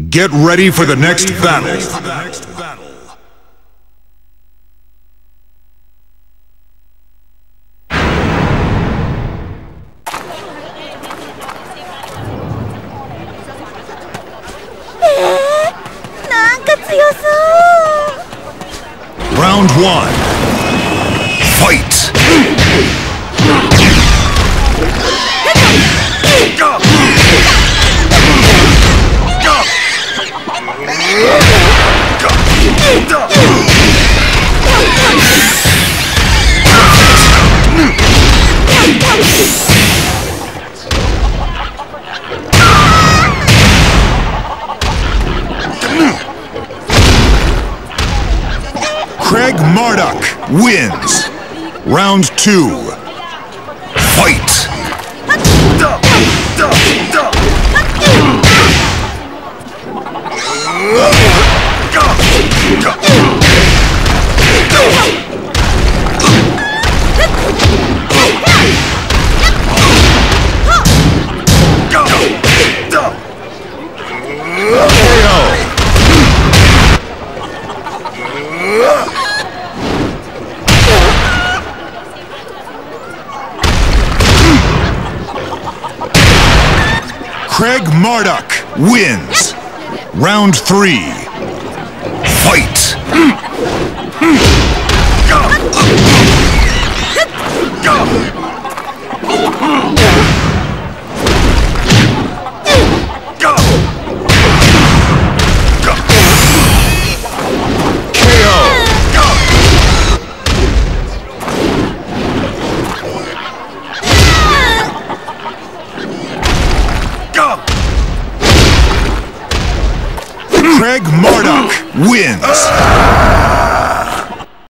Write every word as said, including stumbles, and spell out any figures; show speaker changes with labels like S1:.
S1: Get ready for the next battle. Round one. Fight! Marduk wins. Round two. Fight! Marduk wins. Round three. Fight! Marduk wins.